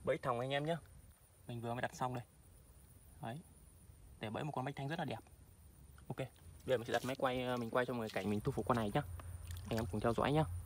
Bẫy thòng anh em nhé. Mình vừa mới đặt xong đây. Đấy. Để bẫy một con bách thanh rất là đẹp. Ok. Bây giờ mình sẽ đặt máy quay, mình quay cho mọi người cảnh mình thu phục con này nhá. Anh em cùng theo dõi nhá.